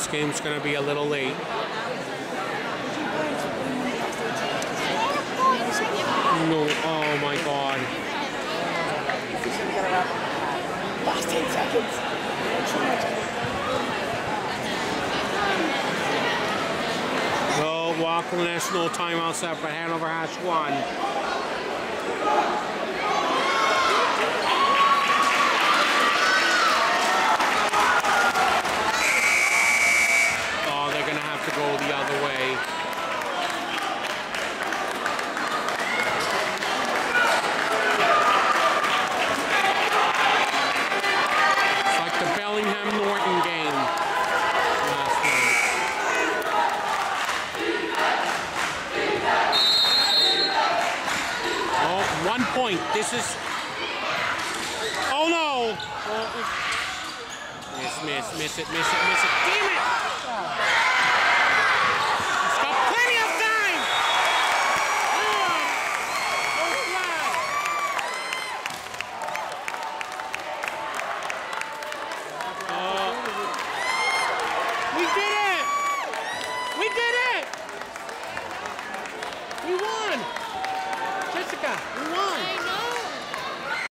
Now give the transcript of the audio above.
This game's going to be a little late. No, oh my God. Last 10 seconds. Well, Rockland National timeout set for Hanover High School. Oh, they're going to have to go the other way. This is... Oh no! Miss it. Damn it! He's got plenty of time! We did it! We won! Jessica, we won!